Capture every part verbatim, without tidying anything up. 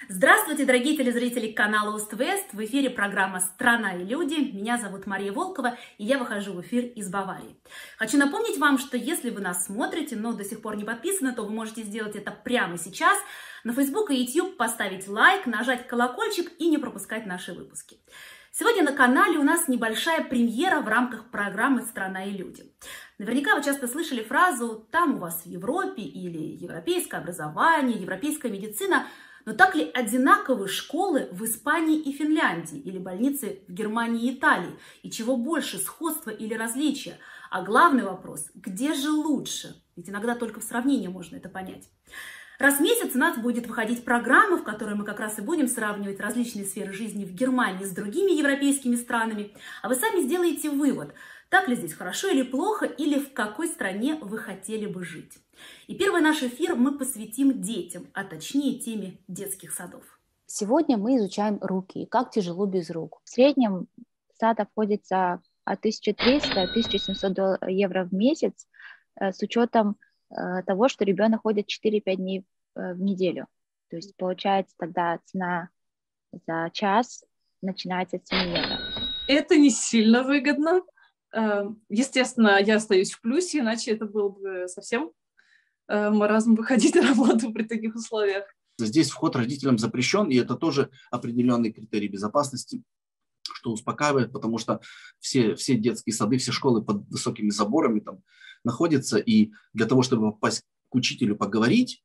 Здравствуйте, дорогие телезрители канала Ост-Вест. В эфире программа «Страна и люди». Меня зовут Мария Волкова, и я выхожу в эфир из Баварии. Хочу напомнить вам, что если вы нас смотрите, но до сих пор не подписаны, то вы можете сделать это прямо сейчас. На Facebook и YouTube поставить лайк, нажать колокольчик и не пропускать наши выпуски. Сегодня на канале у нас небольшая премьера в рамках программы «Страна и люди». Наверняка вы часто слышали фразу «там у вас в Европе» или «европейское образование», «европейская медицина». Но так ли одинаковы школы в Испании и Финляндии или больницы в Германии и Италии? И чего больше, сходства или различия? А главный вопрос – где же лучше? Ведь иногда только в сравнении можно это понять. Раз в месяц у нас будет выходить программа, в которой мы как раз и будем сравнивать различные сферы жизни в Германии с другими европейскими странами. А вы сами сделаете вывод, так ли здесь хорошо или плохо, или в какой стране вы хотели бы жить. И первый наш эфир мы посвятим детям, а точнее теме детских садов. Сегодня мы изучаем руки, как тяжело без рук. В среднем сад обходится от тысячи трёхсот до тысячи семисот евро в месяц с учетом того, что ребенок ходит четыре-пять дней в неделю. То есть получается тогда цена за час начинается от семи евро. Это не сильно выгодно. Естественно, я остаюсь в плюсе, иначе это было бы совсем маразм выходить на работу при таких условиях. Здесь вход родителям запрещен, и это тоже определенный критерий безопасности, что успокаивает, потому что все, все детские сады, все школы под высокими заборами там находятся, и для того, чтобы попасть к учителю поговорить,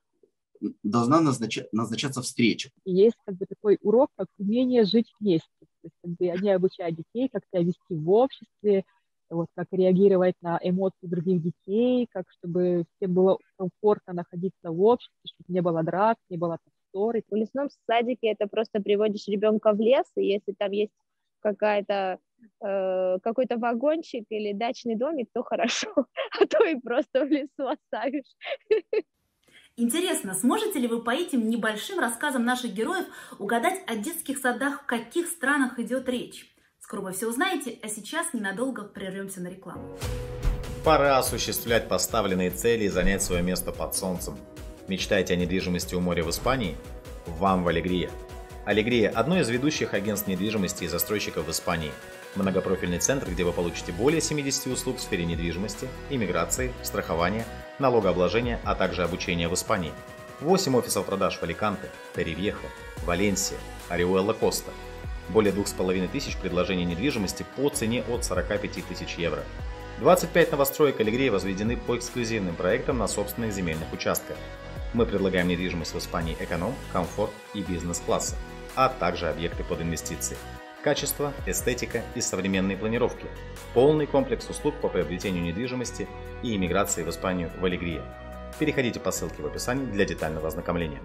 должна назнача- назначаться встреча. Есть как бы такой урок, как умение жить вместе. То есть, как бы, они обучают детей, как себя вести в обществе, вот, как реагировать на эмоции других детей, как чтобы всем было комфортно находиться в обществе, чтобы не было драк, не было ссоры. В лесном садике это просто приводишь ребенка в лес, и если там есть какая-то, э, какой-то вагончик или дачный домик, то хорошо, а то и просто в лесу оставишь. Интересно, сможете ли вы по этим небольшим рассказам наших героев угадать о детских садах, в каких странах идет речь? Скоро вы все узнаете, а сейчас ненадолго прервемся на рекламу. Пора осуществлять поставленные цели и занять свое место под солнцем. Мечтаете о недвижимости у моря в Испании? Вам в Алегрия. Алегрия – одно из ведущих агентств недвижимости и застройщиков в Испании. Многопрофильный центр, где вы получите более семидесяти услуг в сфере недвижимости, иммиграции, страхования, налогообложения, а также обучения в Испании. восемь офисов продаж в Аликанте, Торревьехо, Валенсия, Ориуэлла-Коста. Более двух с половиной тысяч предложений недвижимости по цене от сорока пяти тысяч евро. двадцать пять новостроек Алегрии возведены по эксклюзивным проектам на собственных земельных участках. Мы предлагаем недвижимость в Испании эконом, комфорт и бизнес-класса, а также объекты под инвестиции. Качество, эстетика и современные планировки. Полный комплекс услуг по приобретению недвижимости и иммиграции в Испанию в Алегрии. Переходите по ссылке в описании для детального ознакомления.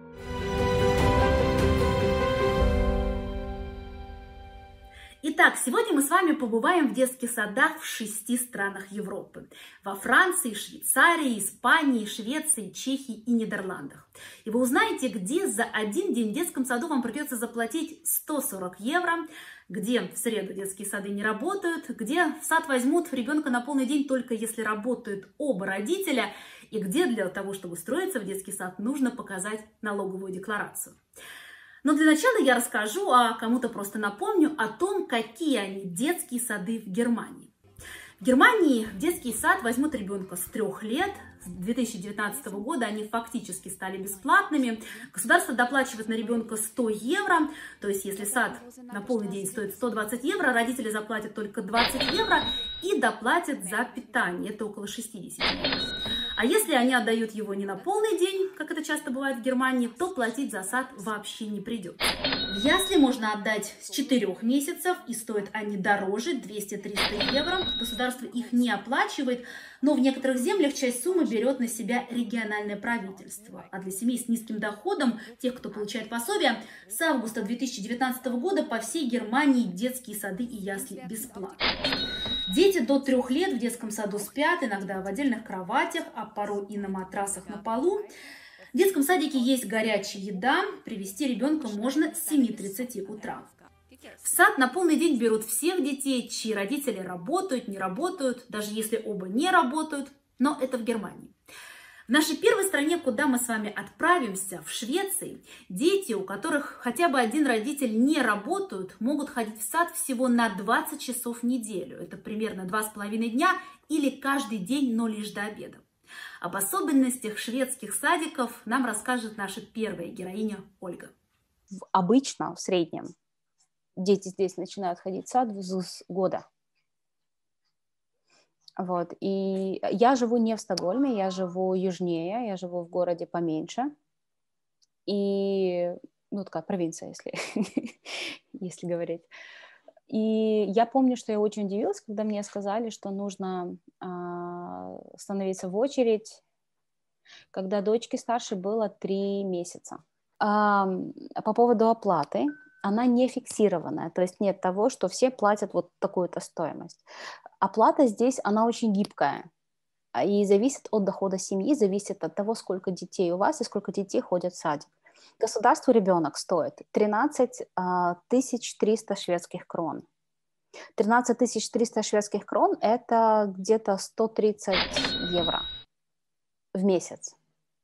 Итак, сегодня мы с вами побываем в детских садах в шести странах Европы. Во Франции, Швейцарии, Испании, Швеции, Чехии и Нидерландах. И вы узнаете, где за один день в детском саду вам придется заплатить сто сорок евро, где в среду детские сады не работают, где в сад возьмут ребенка на полный день только если работают оба родителя, и где для того, чтобы устроиться в детский сад, нужно показать налоговую декларацию. Но для начала я расскажу, а кому-то просто напомню о том, какие они детские сады в Германии. В Германии в детский сад возьмут ребенка с трех лет. С две тысячи девятнадцатого года они фактически стали бесплатными. Государство доплачивает на ребенка сто евро. То есть, если сад на полный день стоит сто двадцать евро, родители заплатят только двадцать евро и доплатят за питание. Это около шестьдесят евро. А если они отдают его не на полный день, как это часто бывает в Германии, то платить за сад вообще не придется. Ясли можно отдать с четырёх месяцев, и стоят они дороже, двести-триста евро. Государство их не оплачивает, но в некоторых землях часть суммы берет на себя региональное правительство. А для семей с низким доходом, тех, кто получает пособие, с августа две тысячи девятнадцатого года по всей Германии детские сады и ясли бесплатны. Дети до трех лет в детском саду спят, иногда в отдельных кроватях, а порой и на матрасах на полу. В детском садике есть горячая еда, привезти ребенка можно с семи тридцати утра. В сад на полный день берут всех детей, чьи родители работают, не работают, даже если оба не работают, но это в Германии. В нашей первой стране, куда мы с вами отправимся, в Швеции, дети, у которых хотя бы один родитель не работают, могут ходить в сад всего на двадцать часов в неделю. Это примерно два с половиной дня или каждый день, но лишь до обеда. Об особенностях шведских садиков нам расскажет наша первая героиня Ольга. Обычно, в среднем, дети здесь начинают ходить в сад с года. Вот. И я живу не в Стокгольме, я живу южнее, я живу в городе поменьше. И, ну, такая провинция, если, если говорить. И я помню, что я очень удивилась, когда мне сказали, что нужно а, становиться в очередь, когда дочке старшей было три месяца. А, по поводу оплаты. Она не фиксированная, то есть нет того, что все платят вот такую-то стоимость. Оплата здесь, она очень гибкая и зависит от дохода семьи, зависит от того, сколько детей у вас и сколько детей ходят в садик. Государству ребенок стоит тринадцать тысяч триста шведских крон. тринадцать тысяч триста шведских крон – это где-то сто тридцать евро в месяц.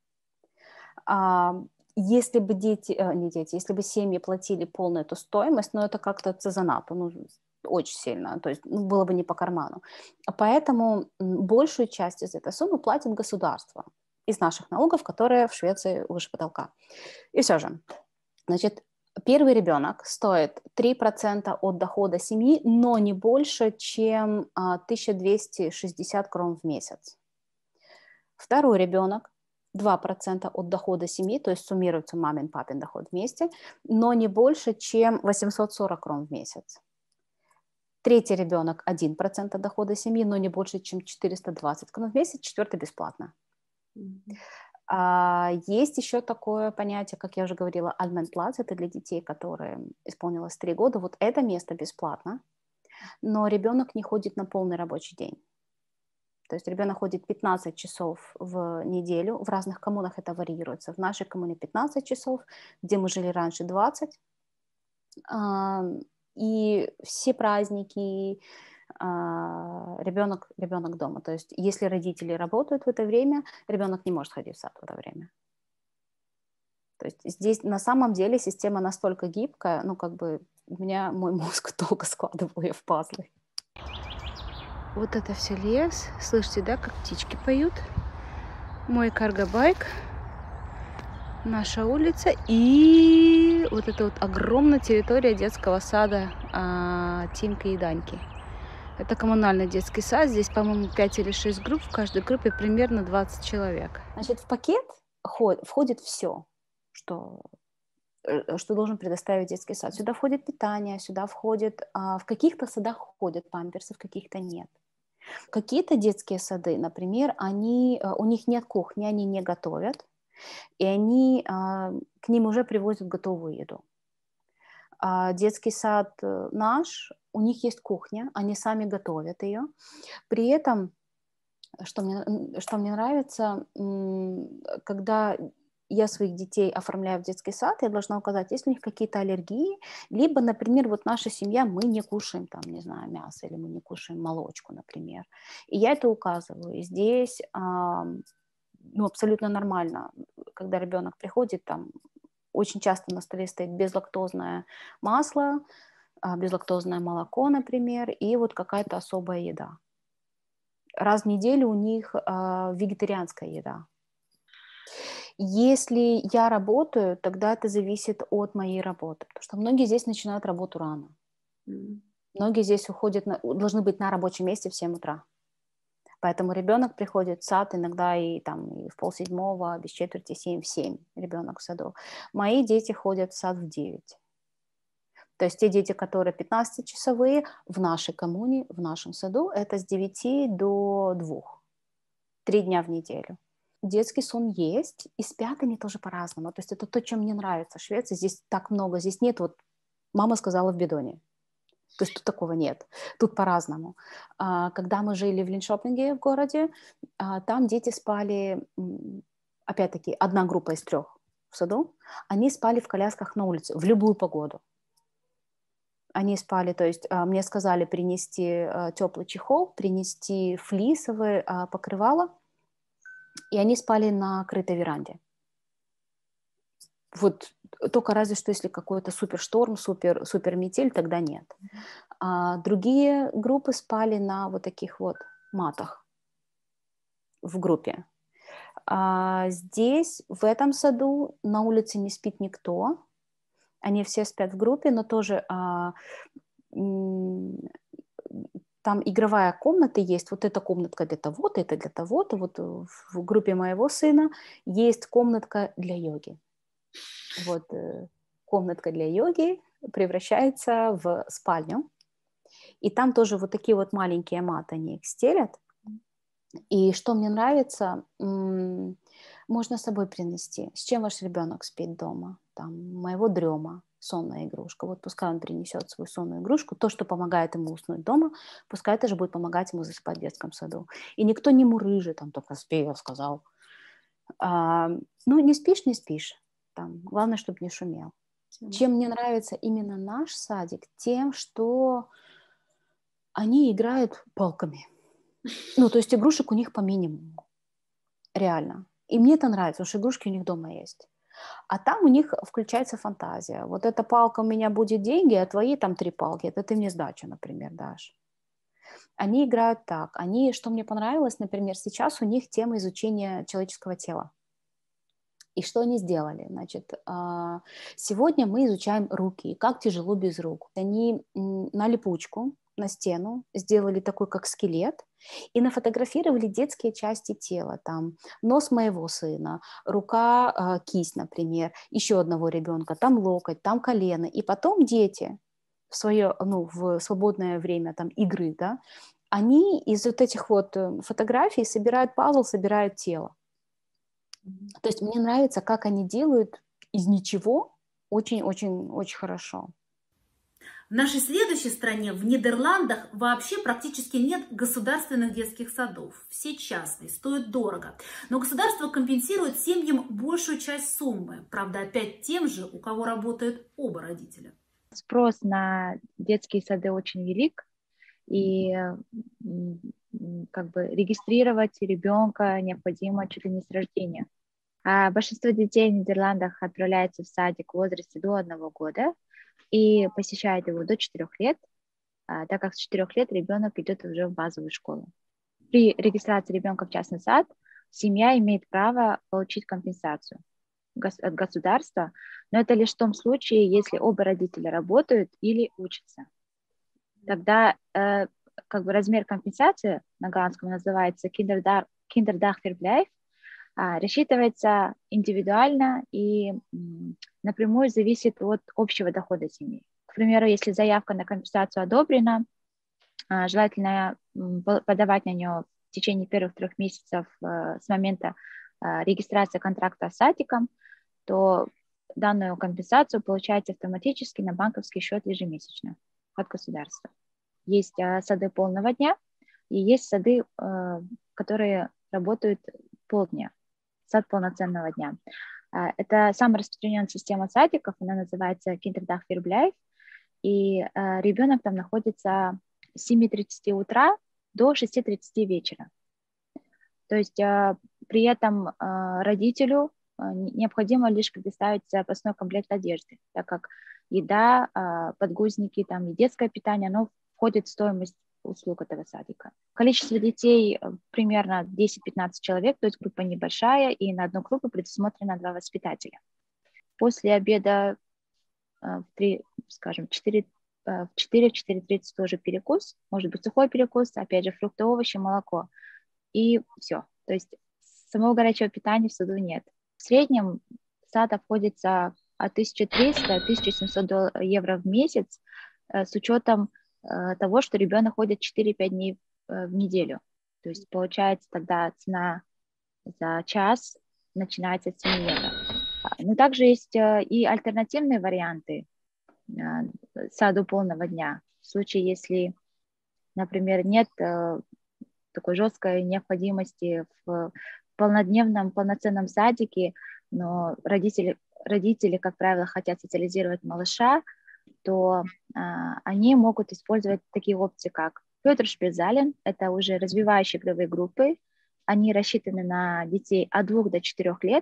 Если бы дети, э, не дети, если бы семьи платили полную эту стоимость, ну, это как-то занадто, ну, очень сильно, то есть ну, было бы не по карману. Поэтому большую часть из этой суммы платит государство из наших налогов, которые в Швеции выше потолка. И все же, значит, первый ребенок стоит три процента от дохода семьи, но не больше, чем а, тысяча двести шестьдесят крон в месяц. Второй ребенок два процента от дохода семьи, то есть суммируется мамин, папин доход вместе, но не больше, чем восемьсот сорок крон в месяц. Третий ребенок один процент от дохода семьи, но не больше, чем четыреста двадцать крон в месяц. Четвертый бесплатно. Mm-hmm. А, есть еще такое понятие, как я уже говорила, allmän plats, это для детей, которым исполнилось три года. Вот это место бесплатно, но ребенок не ходит на полный рабочий день. То есть ребенок ходит пятнадцать часов в неделю, в разных коммунах это варьируется. В нашей коммуне пятнадцать часов, где мы жили раньше двадцать. И все праздники ребенок, ребенок дома. То есть если родители работают в это время, ребенок не может ходить в сад в это время. То есть здесь на самом деле система настолько гибкая, ну как бы у меня мой мозг долго складывал ее в пазлы. Вот это все лес. Слышите, да, как птички поют? Мой карго-байк. Наша улица. И вот это вот огромная территория детского сада а, Тимки и Даньки. Это коммунальный детский сад. Здесь, по-моему, пять или шесть групп. В каждой группе примерно двадцать человек. Значит, в пакет входит все, что, что должен предоставить детский сад. Сюда входит питание, сюда входит... А, в каких-то садах входят памперсы, в каких-то нет. Какие-то детские сады, например, они, у них нет кухни, они не готовят, и они, к ним уже привозят готовую еду. А детский сад наш, у них есть кухня, они сами готовят ее. При этом, что мне, что мне нравится, когда я своих детей оформляю в детский сад, я должна указать, есть ли у них какие-то аллергии, либо, например, вот наша семья, мы не кушаем там, не знаю, мясо, или мы не кушаем молочку, например. И я это указываю. И здесь а, ну, абсолютно нормально, когда ребенок приходит, там очень часто на столе стоит безлактозное масло, безлактозное молоко, например, и вот какая-то особая еда. Раз в неделю у них а, вегетарианская еда. Если я работаю, тогда это зависит от моей работы, потому что многие здесь начинают работу рано. Mm. Многие здесь уходят, на, должны быть на рабочем месте в семь утра. Поэтому ребенок приходит в сад иногда и, там, и в полседьмого, без четверти семь, в семь ребенок в саду. Мои дети ходят в сад в девять. То есть те дети, которые пятнадцатичасовые, в нашей коммуне, в нашем саду, это с девяти до двух. Три дня в неделю. Детский сон есть, и спят они тоже по-разному. То есть это то, чем мне нравится в Швеции. Здесь так много, здесь нет вот «мама сказала в бидоне». То есть тут такого нет. Тут по-разному. Когда мы жили в Линшопинге в городе, там дети спали, опять-таки, одна группа из трех в саду, они спали в колясках на улице в любую погоду. Они спали, то есть мне сказали принести теплый чехол, принести флисовое покрывало, и они спали на крытой веранде. Вот только разве что если какой-то супершторм, супер, супер метель, тогда нет. А другие группы спали на вот таких вот матах в группе. А здесь, в этом саду, на улице не спит никто. Они все спят в группе, но тоже а, м, там игровая комната есть. Вот эта комнатка для того-то, это для того-то. Вот в группе моего сына есть комнатка для йоги. Вот э, комнатка для йоги превращается в спальню. И там тоже вот такие вот маленькие маты, они их стелят. И что мне нравится, м- можно с собой принести. С чем ваш ребенок спит дома? Там, моего дрема, сонная игрушка. Вот пускай он принесет свою сонную игрушку. То, что помогает ему уснуть дома, пускай это же будет помогать ему засыпать в детском саду. И никто не мурыжит, там только спи, я сказал. А, ну, не спишь, не спишь. Там, главное, чтобы не шумел. Чем мне нравится именно наш садик? Тем, что они играют палками. Ну, то есть игрушек у них по минимуму. Реально. И мне это нравится, потому что игрушки у них дома есть. А там у них включается фантазия. Вот эта палка у меня будет деньги, а твои там три палки. Это ты мне сдачу, например, дашь. Они играют так. Они, что мне понравилось, например, сейчас у них тема изучения человеческого тела. И что они сделали? Значит, сегодня мы изучаем руки, как тяжело без рук. Они на липучку, на стену сделали такой, как скелет, и нафотографировали детские части тела. Там нос моего сына, рука, кисть, например, еще одного ребенка, там локоть, там колено. И потом дети в свое, ну, в свободное время там, игры, да, они из вот этих вот фотографий собирают пазл, собирают тело. То есть мне нравится, как они делают из ничего очень-очень-очень хорошо. В нашей следующей стране, в Нидерландах, вообще практически нет государственных детских садов. Все частные, стоят дорого. Но государство компенсирует семьям большую часть суммы. Правда, опять тем же, у кого работают оба родителя. Спрос на детские сады очень велик. И как бы регистрировать ребенка необходимо чуть ли не с рождения. А большинство детей в Нидерландах отправляются в садик в возрасте до одного года и посещают его до четырех лет, так как с четырех лет ребенок идет уже в базовую школу. При регистрации ребенка в частный сад семья имеет право получить компенсацию от государства, но это лишь в том случае, если оба родителя работают или учатся. Тогда э, как бы размер компенсации на голландском называется Kinderdagverblijf, а, рассчитывается индивидуально и м, напрямую зависит от общего дохода семьи. К примеру, если заявка на компенсацию одобрена, а, желательно м, подавать на нее в течение первых трех месяцев а, с момента а, регистрации контракта с садиком, то данную компенсацию получаете автоматически на банковский счет ежемесячно от государства. Есть а, сады полного дня и есть сады, а, которые работают полдня. Сад полноценного дня. Это самая распространенная система садиков, она называется Kinderdagverblijf, и ребенок там находится с семи тридцати утра до шести тридцати вечера. То есть при этом родителю необходимо лишь предоставить запасной комплект одежды, так как еда, подгузники, там, и детское питание, оно входит в стоимость услуг этого садика. Количество детей примерно десять-пятнадцать человек, то есть группа небольшая, и на одну группу предусмотрено два воспитателя. После обеда в три, скажем, в четыре-четыре тридцать тоже перекус, может быть сухой перекус, опять же фрукты, овощи, молоко, и все. То есть самого горячего питания в саду нет. В среднем сад обходится от тысячи трёхсот до тысячи семисот евро в месяц с учетом того, что ребенок ходит четыре-пять дней в неделю. То есть получается тогда цена за час начинается от семи евро. Но также есть и альтернативные варианты саду полного дня. В случае, если, например, нет такой жесткой необходимости в полнодневном, полноценном садике, но родители, родители, как правило, хотят социализировать малыша, то а, они могут использовать такие опции, как Förderspielzahlen, это уже развивающие игровые группы, Они рассчитаны на детей от двух до четырёх лет.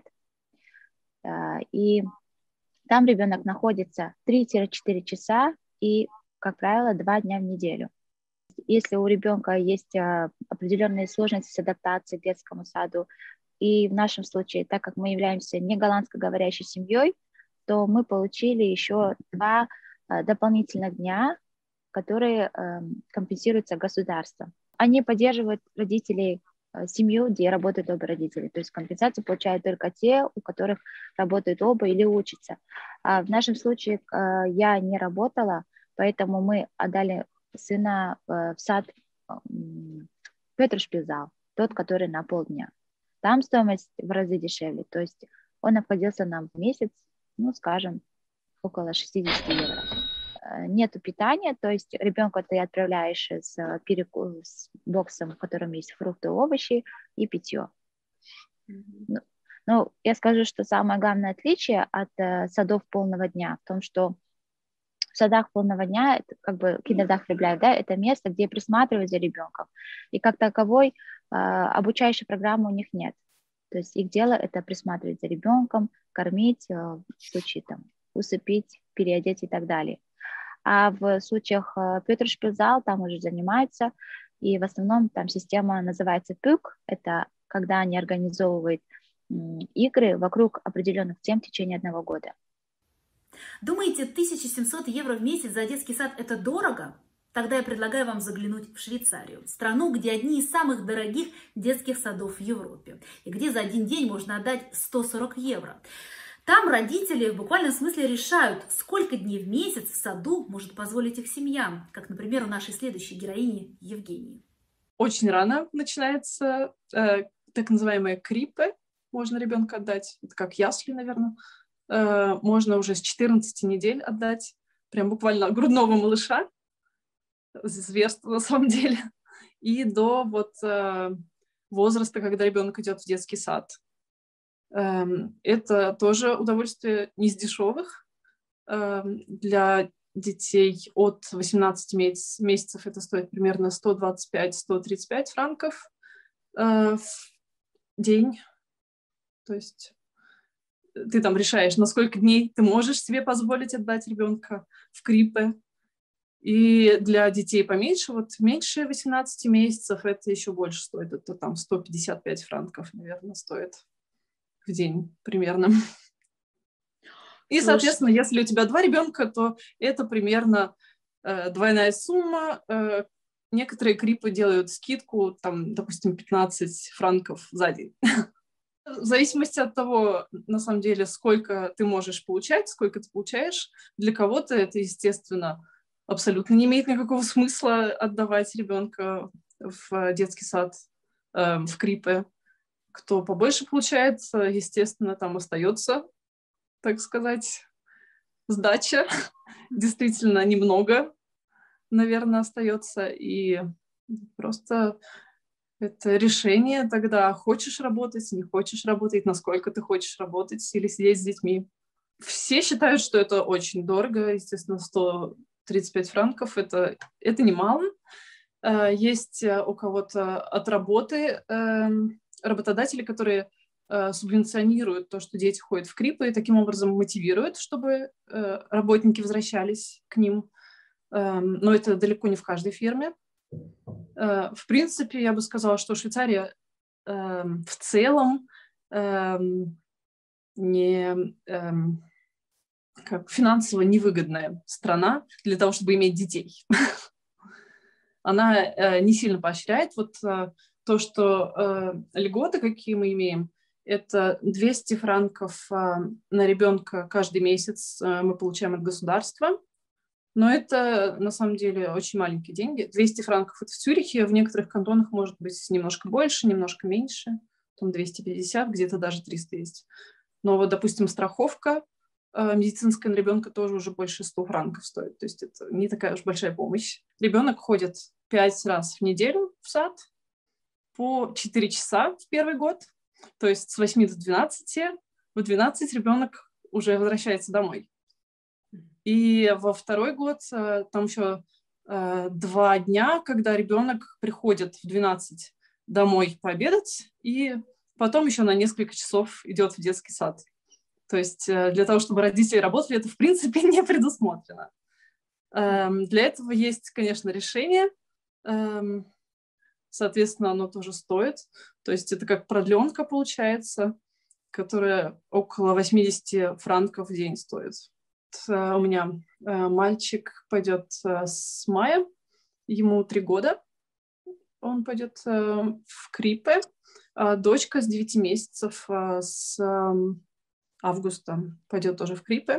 И там ребенок находится три-четыре часа и, как правило, два дня в неделю. Если у ребенка есть определенные сложности с адаптацией к детскому саду, и в нашем случае, так как мы являемся не голландскоговорящей семьей, то мы получили еще два дополнительных дня, которые компенсируются государством. Они поддерживают родителей, семью, где работают оба родителя. То есть компенсацию получают только те, у которых работают оба или учатся. А в нашем случае я не работала, поэтому мы отдали сына в сад Петршпилзал, тот, который на полдня. Там стоимость в разы дешевле. То есть он обходился нам в месяц, ну, скажем, около шестьдесят евро. Нету питания, то есть ребенка ты отправляешь с, переку... с боксом, в котором есть фрукты, овощи и питье. Mm-hmm. Ну, я скажу, что самое главное отличие от э, садов полного дня в том, что в садах полного дня, это как бы киндердагвертбlijf, да, это место, где присматривают за ребенком. И как таковой э, обучающей программы у них нет. То есть их дело это присматривать за ребенком, кормить, э, в случае там, усыпить, переодеть и так далее. А в случаях Петршпилзал там уже занимаются, и в основном там система называется пюк, это когда они организовывают игры вокруг определенных тем в течение одного года. Думаете, тысяча семьсот евро в месяц за детский сад это дорого? Тогда я предлагаю вам заглянуть в Швейцарию, страну, где одни из самых дорогих детских садов в Европе, и где за один день можно отдать сто сорок евро. Там родители в буквальном смысле решают, сколько дней в месяц в саду может позволить их семьям, как, например, у нашей следующей героини Евгении. Очень рано начинается э, так называемая криппе, можно ребенка отдать, это как ясли, наверное. Э, можно уже с четырнадцати недель отдать, прям буквально грудного малыша, зверство на самом деле, и до вот э, возраста, когда ребенок идет в детский сад. Это тоже удовольствие не из дешевых. Для детей от восемнадцати месяцев это стоит примерно сто двадцать пять - сто тридцать пять франков в день. То есть ты там решаешь, на сколько дней ты можешь себе позволить отдать ребенка в криппе. И для детей поменьше, вот меньше восемнадцати месяцев, это еще больше стоит. Это там сто пятьдесят пять франков, наверное, стоит в день примерно. И, соответственно, если у тебя два ребенка, то это примерно э, двойная сумма. Э, некоторые криппы делают скидку, там, допустим, пятнадцать франков за день. В зависимости от того, на самом деле, сколько ты можешь получать, сколько ты получаешь, для кого-то это, естественно, абсолютно не имеет никакого смысла отдавать ребенка в детский сад, э, в криппе. Кто побольше получает, естественно, там остается, так сказать, сдача. Действительно, немного, наверное, остается. И просто это решение тогда, хочешь работать, не хочешь работать, насколько ты хочешь работать или сидеть с детьми. Все считают, что это очень дорого. Естественно, сто тридцать пять франков это, – это немало. Есть у кого-то от работы работодатели, которые э, субвенционируют то, что дети ходят в криппы, и таким образом мотивируют, чтобы э, работники возвращались к ним. Э, но это далеко не в каждой фирме. Э, в принципе, я бы сказала, что Швейцария э, в целом э, не э, как финансово невыгодная страна для того, чтобы иметь детей. Она э, не сильно поощряет. Вот э, то, что э, льготы, какие мы имеем, это двести франков э, на ребенка каждый месяц э, мы получаем от государства. Но это на самом деле очень маленькие деньги. двести франков это в Цюрихе, в некоторых кантонах может быть немножко больше, немножко меньше. Там двести пятьдесят, где-то даже триста есть. Но вот, допустим, страховка э, медицинская на ребенка тоже уже больше ста франков стоит. То есть это не такая уж большая помощь. Ребенок ходит пять раз в неделю в сад по четыре часа в первый год. То есть с восьми до двенадцати. В двенадцать ребенок уже возвращается домой. И во второй год там еще э, два дня, когда ребенок приходит в двенадцать домой пообедать, и потом еще на несколько часов идет в детский сад. То есть для того, чтобы родители работали, это в принципе не предусмотрено. Для этого есть, конечно, решение. Соответственно, оно тоже стоит. То есть это как продленка получается, которая около восемьдесят франков в день стоит. У меня мальчик пойдет с мая, ему три года. Он пойдет в Крипе. Дочка с девяти месяцев с августа пойдет тоже в Крипе.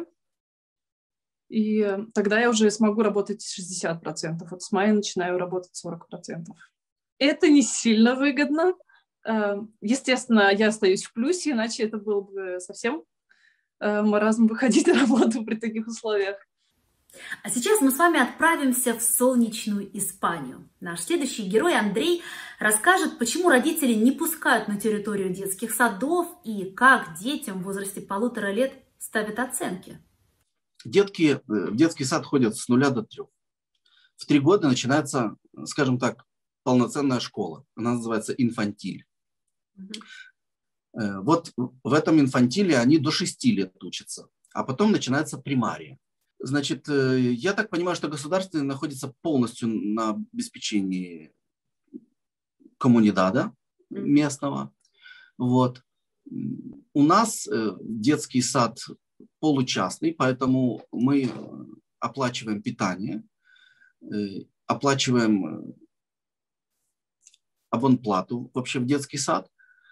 И тогда я уже смогу работать шестьдесят процентов. Вот с мая начинаю работать сорок процентов. Это не сильно выгодно. Естественно, я остаюсь в плюсе, иначе это был бы совсем маразм выходить на работу при таких условиях. А сейчас мы с вами отправимся в солнечную Испанию. Наш следующий герой Андрей расскажет, почему родители не пускают на территорию детских садов и как детям в возрасте полутора лет ставят оценки. Детки в детский сад ходят с нуля до трех. В три года начинается, скажем так, полноценная школа. Она называется инфантиль. Mm-hmm. Вот в этом инфантиле они до шести лет учатся, а потом начинается примария. Значит, я так понимаю, что государство находится полностью на обеспечении коммунидада местного. Вот. У нас детский сад получастный, поэтому мы оплачиваем питание, оплачиваем абонплату вообще в детский сад,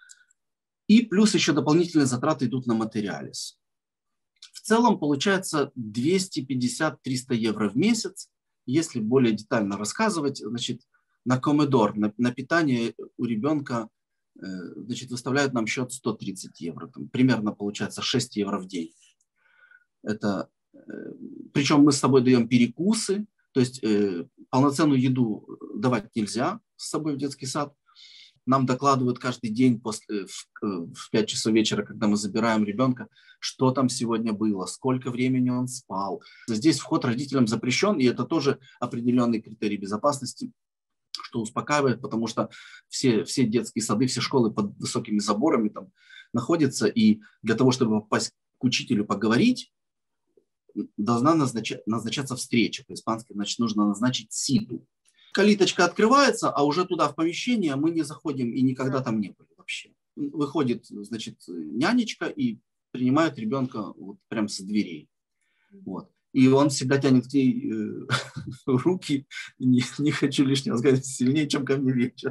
и плюс еще дополнительные затраты идут на материалис. В целом получается двести пятьдесят - триста евро в месяц. Если более детально рассказывать, значит, на Комедор, на, на питание у ребенка, э, значит, выставляют нам счет сто тридцать евро. Там, примерно получается шесть евро в день. Это, э, причем мы с собой даем перекусы, то есть э, полноценную еду давать нельзя с собой в детский сад. Нам докладывают каждый день после, в, в пять часов вечера, когда мы забираем ребенка, что там сегодня было, сколько времени он спал. Здесь вход родителям запрещен, и это тоже определенный критерий безопасности, что успокаивает, потому что все, все детские сады, все школы под высокими заборами там находятся, и для того, чтобы попасть к учителю поговорить, должна назнач, назначаться встреча. По-испански, значит, нужно назначить ситу. Калиточка открывается, а уже туда в помещение мы не заходим и никогда там не были вообще. Выходит, значит, нянечка и принимает ребенка вот прям с дверей. Вот. И он всегда тянет к ней э, руки. Не, не хочу лишнего сказать, сильнее, чем ко мне вечер.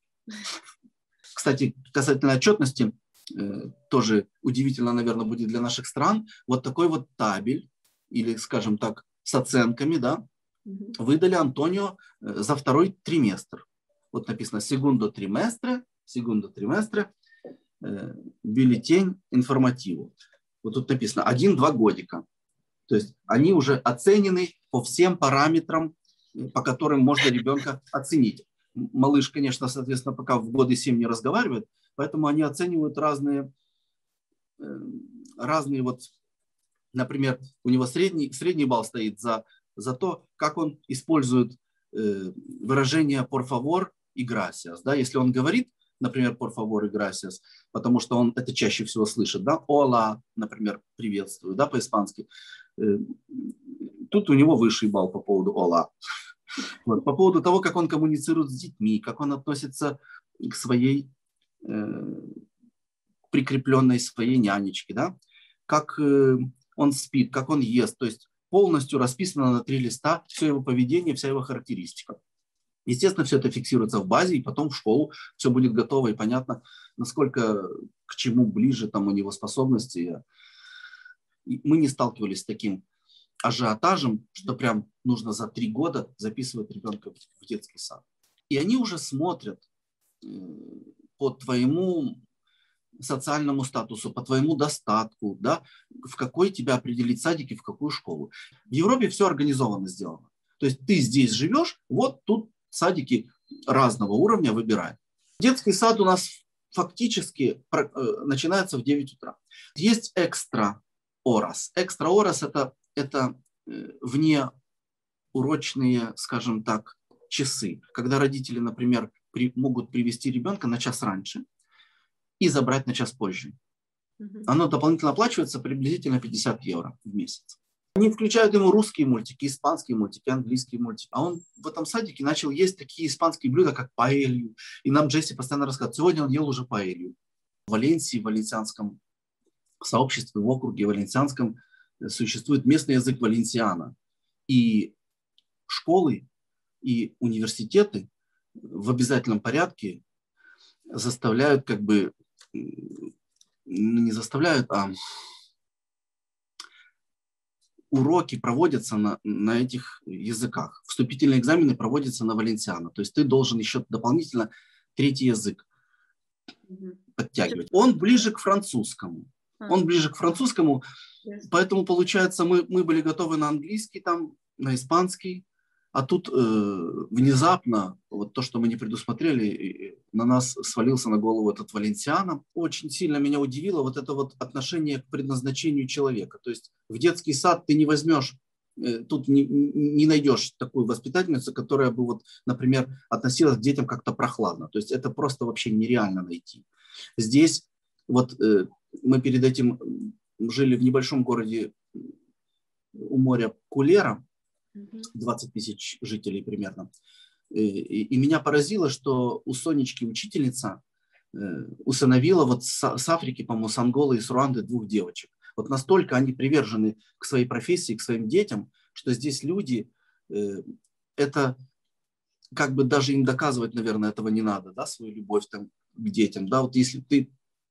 Кстати, касательно отчетности, э, тоже удивительно, наверное, будет для наших стран. Вот такой вот табель, или, скажем так, с оценками, да, выдали Антонио за второй триместр. Вот написано «Segundo trimestre», «Segundo trimestre», э, бюллетень информативу. Вот тут написано один-два годика. То есть они уже оценены по всем параметрам, по которым можно ребенка оценить. Малыш, конечно, соответственно, пока в годы семь не разговаривает, поэтому они оценивают разные, э, разные вот, например, у него средний, средний балл стоит за за то, как он использует э, выражение por favor и gracias. Да? Если он говорит, например, por favor и gracias, потому что он это чаще всего слышит, да, hola, например, приветствую, да, по-испански, э, тут у него высший балл по поводу hola. Вот, по поводу того, как он коммуницирует с детьми, как он относится к своей э, прикрепленной своей нянечке, да, как э, он спит, как он ест, то есть полностью расписано на три листа все его поведение, вся его характеристика. Естественно, все это фиксируется в базе, и потом в школу все будет готово и понятно, насколько к чему ближе там у него способности. И мы не сталкивались с таким ажиотажем, что прям нужно за три года записывать ребенка в детский сад. И они уже смотрят по твоему социальному статусу, по твоему достатку, да, в какой тебя определить садик и в какую школу. В Европе все организованно сделано. То есть ты здесь живешь, вот тут садики разного уровня выбирай. Детский сад у нас фактически начинается в девять утра. Есть экстра орас. Экстра орас это, это вне урочные, скажем так, часы. Когда родители, например, при, могут привести ребенка на час раньше и забрать на час позже. Оно дополнительно оплачивается приблизительно пятьдесят евро в месяц. Они включают ему русские мультики, испанские мультики, английские мультики. А он в этом садике начал есть такие испанские блюда, как паэлью. И нам Джесси постоянно рассказывает, сегодня он ел уже паэлью. В Валенсии, в валенсианском сообществе, в округе валенсианском существует местный язык валенсиана. И школы и университеты в обязательном порядке заставляют, как бы, не заставляют, а уроки проводятся на, на этих языках. Вступительные экзамены проводятся на валенсиано. То есть ты должен еще дополнительно третий язык подтягивать. Он ближе к французскому. Он ближе к французскому. Поэтому, получается, мы, мы были готовы на английский, там, на испанский. А тут э, внезапно, вот то, что мы не предусмотрели, на нас свалился на голову этот валенсиано. Очень сильно меня удивило вот это вот отношение к предназначению человека. То есть в детский сад ты не возьмешь, э, тут не, не найдешь такую воспитательницу, которая бы, вот, например, относилась к детям как-то прохладно. То есть это просто вообще нереально найти. Здесь вот э, мы перед этим жили в небольшом городе у моря Кулера, двадцать тысяч жителей примерно. И, и меня поразило, что у Сонечки учительница э, усыновила вот с, с Африки, по-моему, с Анголы и с Руанды двух девочек. Вот настолько они привержены к своей профессии, к своим детям, что здесь люди, э, это как бы даже им доказывать, наверное, этого не надо, да, свою любовь там, к детям. Да, вот если ты э,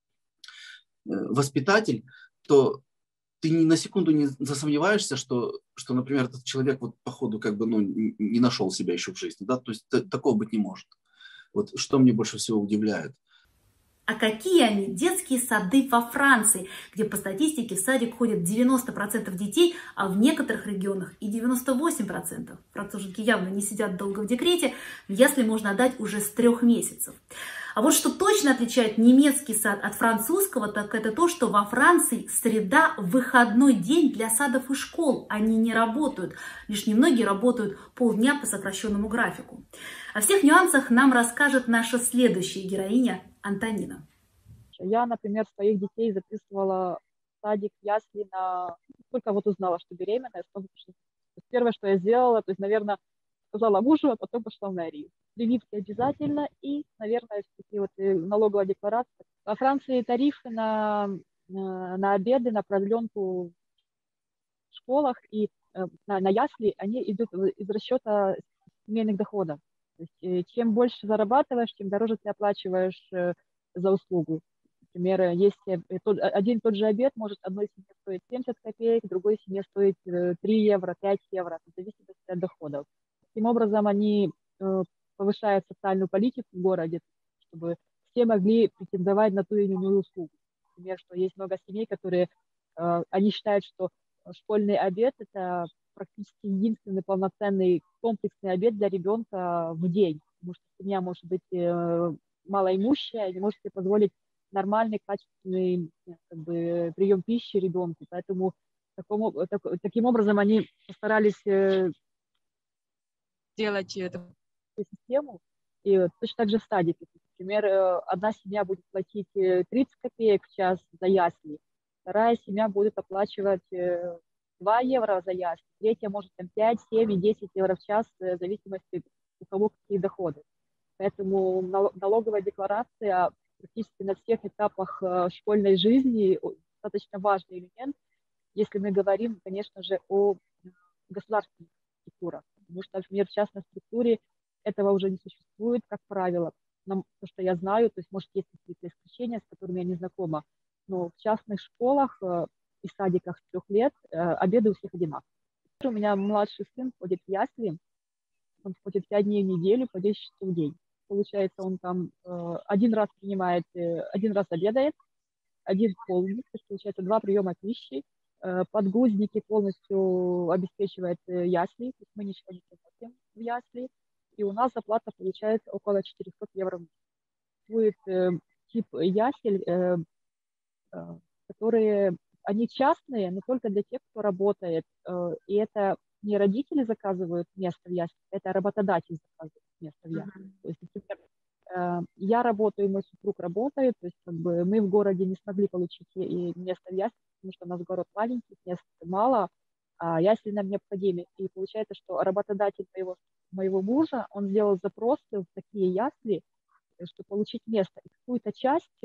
воспитатель, то ты ни на секунду не засомневаешься, что, что, например, этот человек вот по ходу как бы, ну, не нашел себя еще в жизни, да, то есть такого быть не может. Вот что мне больше всего удивляет. А какие они детские сады во Франции, где по статистике в садик ходят девяносто процентов детей, а в некоторых регионах и девяносто восемь процентов. Француженки явно не сидят долго в декрете, в ясли можно отдать уже с трех месяцев. А вот что точно отличает немецкий сад от французского, так это то, что во Франции среда – выходной день для садов и школ. Они не работают. Лишь немногие работают полдня по сокращенному графику. О всех нюансах нам расскажет наша следующая героиня Антонина. Я, например, своих детей записывала в садик, ясли на... Только вот узнала, что беременная. Первое, что я сделала, то есть, наверное, сказала мужу, а потом пошла в мэрию. Прививки обязательно и, наверное, такие вот налоговая декларация. Во Франции тарифы на, на обеды, на продленку в школах и на, на ясли, они идут из расчета семейных доходов. То есть, чем больше зарабатываешь, тем дороже ты оплачиваешь за услугу. Например, если один и тот же обед может одной семье стоить семьдесят копеек, другой семье стоить три евро, пять евро, в зависимости от доходов. Таким образом, они повышают социальную политику в городе, чтобы все могли претендовать на ту или иную услугу. Например, что есть много семей, которые они считают, что школьный обед – это практически единственный полноценный комплексный обед для ребенка в день. Потому что семья может быть малоимущая и не может себе позволить нормальный, качественный как бы, прием пищи ребенку. Поэтому такому, так, таким образом они постарались сделать эту систему. И точно так же в садике. Например, одна семья будет платить тридцать копеек в час за ясли, вторая семья будет оплачивать два евро за ясли, третья может там пять, семь и десять евро в час, в зависимости у кого какие доходы. Поэтому налоговая декларация практически на всех этапах школьной жизни достаточно важный элемент, если мы говорим, конечно же, о государственных структурах. Потому что, например, в частной структуре этого уже не существует, как правило. Нам, то, что я знаю, то есть, может, есть какие-то исключения, с которыми я не знакома, но в частных школах э, и садиках с трех лет э, обеды у всех одинаковые. У меня младший сын ходит в ясли, он ходит пять дней в неделю по десять часов в день. Получается, он там э, один раз принимает, э, один раз обедает, один полдник, то есть, получается, два приема пищи, э, подгузники полностью обеспечивает э, ясли, то есть мы ничего не платим в ясли, и у нас оплата получается около четыреста евро в месяц. Будет э, тип ясель, э, э, которые, они частные, но только для тех, кто работает, э, и это не родители заказывают место в ясли, это работодатель заказывает место в ясли. Mm-hmm. То есть, например, Я работаю, мой супруг работает, то есть как бы мы в городе не смогли получить и место в ясли, потому что у нас город маленький, мест мало, а ясли нам необходимы. И получается, что работодатель моего, моего мужа, он сделал запрос в такие ясли, чтобы получить место. И какую-то часть,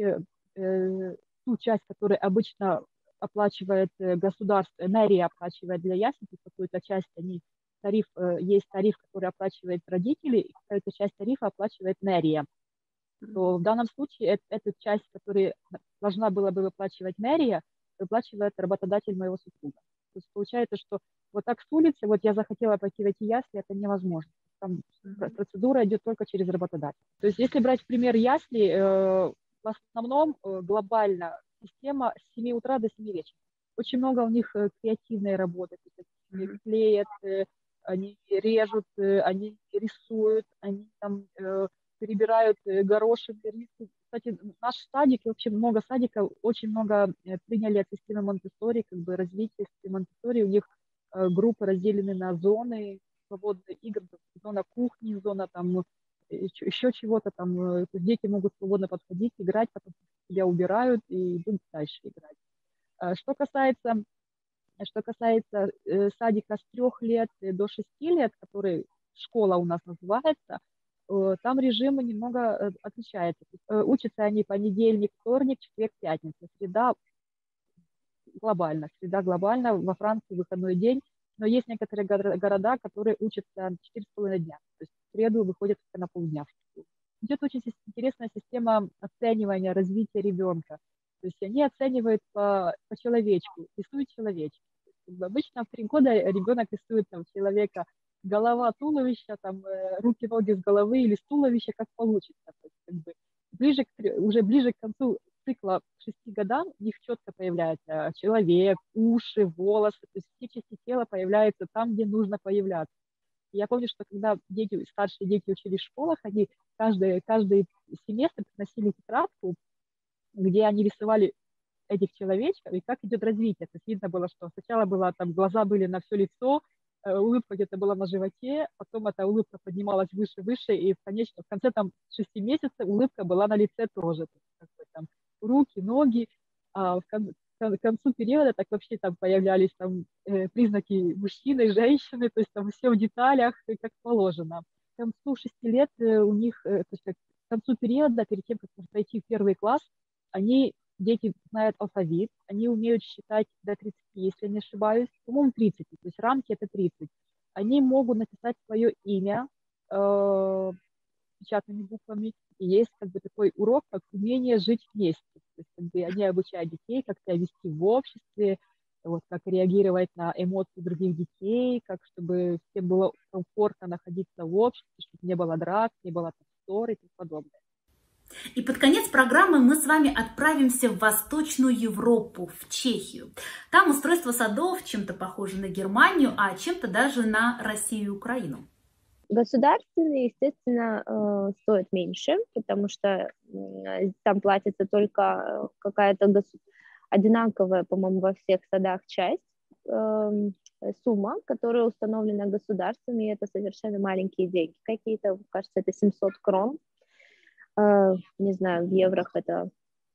э, ту часть, которую обычно оплачивает государство, мэрия оплачивает для яслей, какую-то часть они, тариф, есть тариф, который оплачивает родители, и какую-то часть тарифа оплачивает мэрия. То в данном случае э, эту часть, которую должна была бы выплачивать мэрия, выплачивает работодатель моего супруга. То есть получается, что вот так с улицы, вот я захотела пойти в эти ясли, это невозможно. Там mm-hmm. процедура идет только через работодателя. То есть если брать пример ясли, э, в основном э, глобально система с семи утра до семи вечера. Очень много у них э, креативной работы. То есть они mm-hmm. клеят, э, они режут, э, они рисуют, они там э, перебирают э, горошек, рисы. Кстати, наш садик, и вообще много садиков, очень много приняли от системы Монтессори, как бы развитие системы Монтессори. У них э, группы разделены на зоны свободные игры, зона кухни, зона там еще, еще чего-то там. Э, дети могут свободно подходить, играть, потом себя убирают и идут дальше играть. Э, что касается, что касается э, садика с трех лет до шести лет, который школа у нас называется, там режимы немного отличаются. Учатся они понедельник, вторник, четверг, пятница. Среда глобально. Среда глобально. Во Франции выходной день. Но есть некоторые города, которые учатся четыре с половиной дня. То есть в среду выходят на полдня. Идет очень интересная система оценивания развития ребенка. То есть они оценивают по, по человечку, рисуют человечка. Обычно в три года ребенок рисует там, человека голова, туловище, там, руки, ноги с головы или с туловища, как получится. То есть, как бы, ближе к, уже ближе к концу цикла к шести годам у них четко появляется человек, уши, волосы, то есть все части тела появляются там, где нужно появляться. И я помню, что когда дети, старшие дети учились в школах, они каждый, каждый семестр приносили тетрадку, где они рисовали этих человечков и как идет развитие. То есть видно было, что сначала было, там, глаза были на все лицо, улыбка где-то была на животе, потом эта улыбка поднималась выше, выше, и в, конечном, в конце там шести месяцев улыбка была на лице тоже. Как бы, там, руки, ноги. А в кон, к концу периода так вообще там появлялись там, э, признаки мужчины, женщины, то есть там все в деталях, как положено. К концу шести лет э, у них, э, то есть как, к концу периода, перед тем, как пойти в первый класс, они дети знают алфавит, они умеют считать до тридцати, если не ошибаюсь, по-моему, тридцать, то есть рамки это тридцать. Они могут написать свое имя э, печатными буквами, и есть как бы такой урок, как умение жить вместе. То есть как бы они обучают детей, как себя вести в обществе, вот, как реагировать на эмоции других детей, как чтобы всем было комфортно находиться в обществе, чтобы не было драк, не было ссор и тому подобное. И под конец программы мы с вами отправимся в Восточную Европу, в Чехию. Там устройство садов чем-то похоже на Германию, а чем-то даже на Россию и Украину. Государственные, естественно, стоят меньше, потому что там платится только какая-то госу... одинаковая, по-моему, во всех садах часть, сумма, которая установлена государством, и это совершенно маленькие деньги какие-то, кажется, это семьсот крон. Не знаю, в еврох это,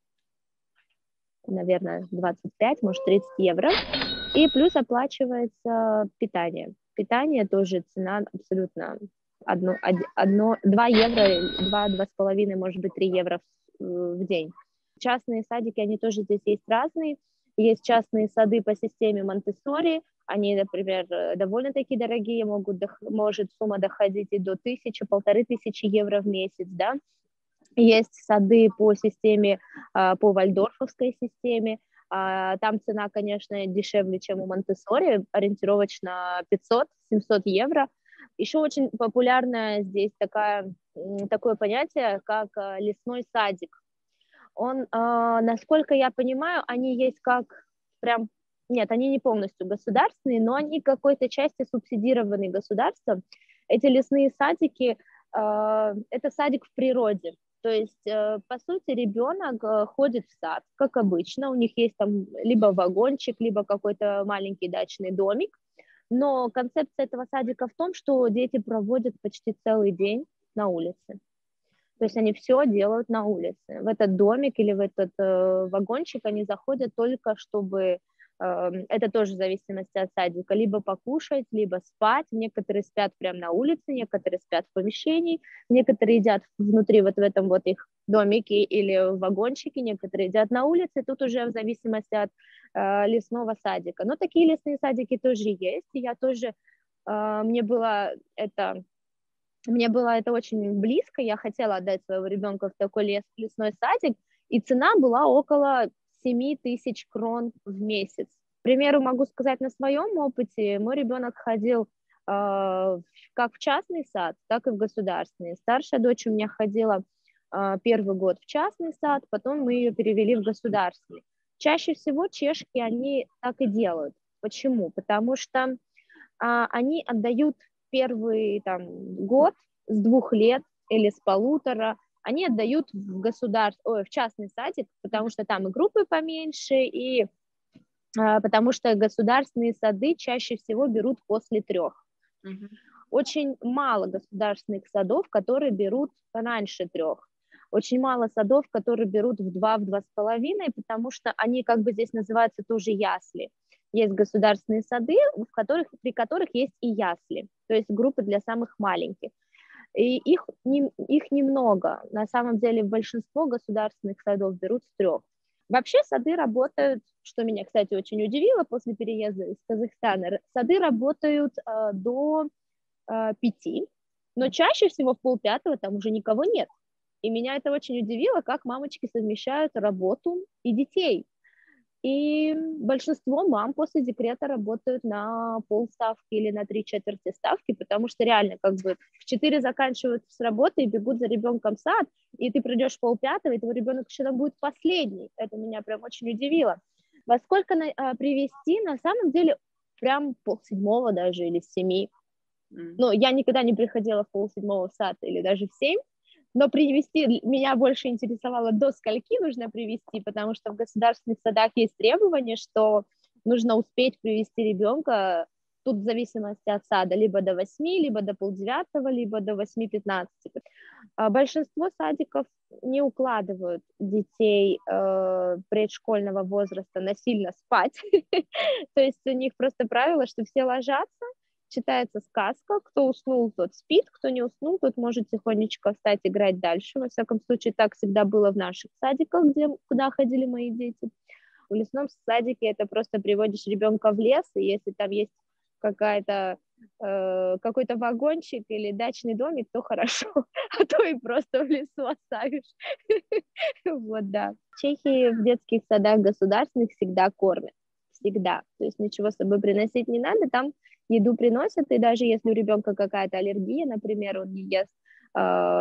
наверное, двадцать пять, может, тридцать евро. И плюс оплачивается питание. Питание тоже цена абсолютно одно, одно, два евро, два-два с половиной, может быть, три евро в, в день. Частные садики, они тоже здесь есть разные. Есть частные сады по системе Монтессори. Они, например, довольно-таки дорогие, могут, может сумма доходить и до тысячи, полторы тысячи евро в месяц, да. Есть сады по системе, по вальдорфовской системе. Там цена, конечно, дешевле, чем у Монтессори, ориентировочно пятьсот-семьсот евро. Еще очень популярное здесь такая, такое понятие, как лесной садик. Он, насколько я понимаю, они есть как прям... Нет, они не полностью государственные, но они какой-то части субсидированы государством. Эти лесные садики, это садик в природе. То есть, по сути, ребенок ходит в сад, как обычно, у них есть там либо вагончик, либо какой-то маленький дачный домик, но концепция этого садика в том, что дети проводят почти целый день на улице. То есть они все делают на улице. В этот домик или в этот э, вагончик они заходят только, чтобы... Э, это тоже в зависимости от садика. Либо покушать, либо спать. Некоторые спят прямо на улице, некоторые спят в помещении, некоторые едят внутри вот в этом вот их домике или в вагончике, некоторые едят на улице. Тут уже в зависимости от э, лесного садика. Но такие лесные садики тоже есть. И я тоже... Э, мне было это... Мне было это очень близко, я хотела отдать своего ребенка в такой лес, лесной садик, и цена была около семь тысяч крон в месяц. К примеру, могу сказать на своем опыте, мой ребенок ходил э, как в частный сад, так и в государственный. Старшая дочь у меня ходила э, первый год в частный сад, потом мы ее перевели в государственный. Чаще всего чешки, они так и делают. Почему? Потому что э, они отдают первый там, год с двух лет или с полутора, они отдают в, государ... Ой, в частный садик, потому что там и группы поменьше, и а, потому что государственные сады чаще всего берут после трех. Mm-hmm. Очень мало государственных садов, которые берут раньше трех. Очень мало садов, которые берут в два, в два с половиной, потому что они как бы здесь называются тоже ясли. Есть государственные сады, в которых, при которых есть и ясли, то есть группы для самых маленьких. И их, не, их немного. На самом деле большинство государственных садов берут с трех. Вообще сады работают, что меня, кстати, очень удивило после переезда из Казахстана, сады работают э, до э, пяти, но чаще всего в полпятого там уже никого нет. И меня это очень удивило, как мамочки совмещают работу и детей. И большинство мам после декрета работают на полставки или на три четверти ставки, потому что реально как бы в четыре заканчивают с работы и бегут за ребенком в сад, и ты придешь в полпятого, и твой ребенок еще там будет последний. Это меня прям очень удивило. Во сколько на, а, привести, на самом деле, прям полседьмого даже или с семи. Mm. Ну, я никогда не приходила в полседьмого в сад или даже в семь, но привести, меня больше интересовало, до скольки нужно привести, потому что в государственных садах есть требования, что нужно успеть привести ребенка, тут в зависимости от сада, либо до восьми, либо до полдевятого, либо до восьми пятнадцати. Большинство садиков не укладывают детей э, предшкольного возраста насильно спать, то есть у них просто правило, что все ложатся, читается сказка, кто уснул, тот спит, кто не уснул, тот может тихонечко встать, играть дальше. Во всяком случае, так всегда было в наших садиках, где, куда ходили мои дети. В лесном садике это просто приводишь ребенка в лес, и если там есть какая-то, э, какой-то вагончик или дачный домик, то хорошо, а то и просто в лесу оставишь. Вот, да. В Чехии в детских садах государственных всегда кормят. Всегда. То есть ничего с собой приносить не надо, там еду приносят, и даже если у ребенка какая-то аллергия, например, он не ест э,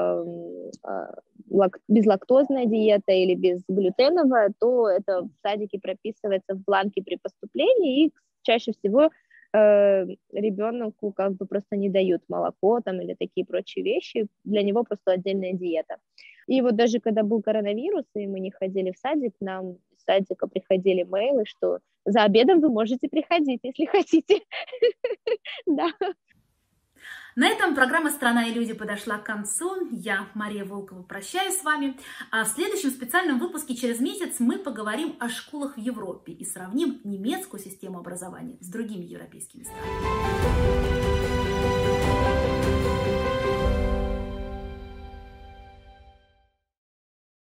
э, лак, безлактозная диета или безглютеновая, то это в садике прописывается в бланке при поступлении, и чаще всего э, ребенку как бы просто не дают молоко там, или такие прочие вещи, для него просто отдельная диета. И вот даже когда был коронавирус, и мы не ходили в садик, нам из садика приходили мейлы, что за обедом вы можете приходить, если хотите. Да. На этом программа «Страна и люди» подошла к концу. Я, Мария Волкова, прощаюсь с вами. А в следующем специальном выпуске через месяц мы поговорим о школах в Европе и сравним немецкую систему образования с другими европейскими странами.